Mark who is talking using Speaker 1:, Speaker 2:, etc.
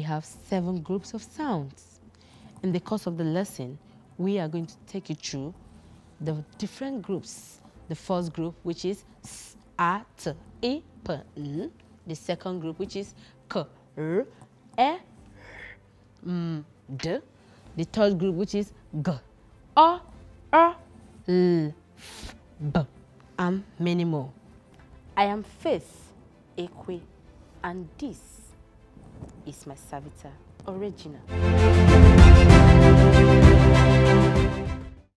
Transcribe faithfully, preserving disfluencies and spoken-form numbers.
Speaker 1: have seven groups of sounds. In the course of the lesson, we are going to take you through the different groups. The first group, which is S, A, T, E, P, N. The second group, which is K, R, E, M, D. The third group, which is G, O, R, L, F, B, and many more. I am Faith Ekwe, and this is my Sapphital original.